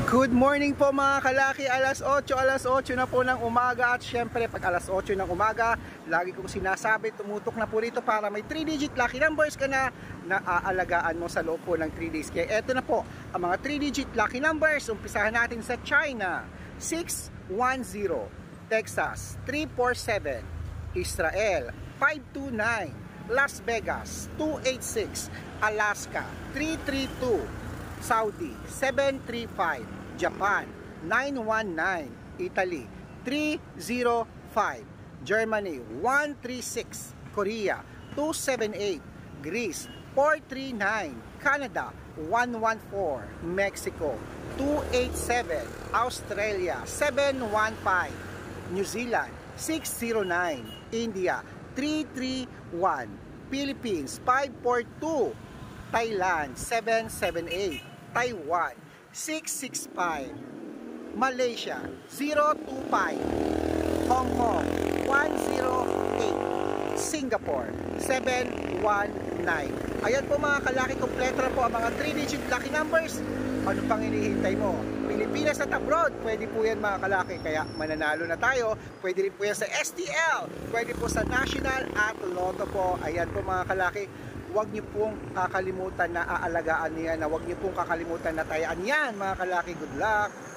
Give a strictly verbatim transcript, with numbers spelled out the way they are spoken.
Good morning po mga kalaki, alas otso, alas otso na po ng umaga. At syempre pag alas otso ng umaga, lagi kong sinasabi, tumutok na po rito para may three digit lucky numbers ka na na aalagaan mo sa loob po ng three days. Kaya eto na po ang mga three digit lucky numbers. Umpisahan natin sa China, six one zero, Texas, three four seven, Israel, five two nine, Las Vegas, two eight six, Alaska, three three two, Saudi, seven three five, Japan, nine one nine, Italy, three zero five, Germany, one three six, Korea, two seven eight, Greece, four three nine, Canada, one one four, Mexico, two eight seven, Australia, seven one five, New Zealand, six zero nine, India, three three one, Philippines, five four two, Thailand, seven seven eight, Taiwan, six six five, Malaysia, zero two five, Hong Kong, one zero eight, Singapore, seven one nine. Ayan po mga kalaki, kompleto na po ang mga three digit lucky numbers. Ano pang hinihintay mo? Pilipinas at abroad, pwede po yan mga kalaki, kaya mananalo na tayo. Pwede rin po yan sa S T L, pwede po sa National at Lotto po. Ayan po mga kalaki, huwag niyo pong kakalimutan na aalagaan niya, na huwag niyo pong kakalimutan na tayaan yan mga kalaki. Good luck!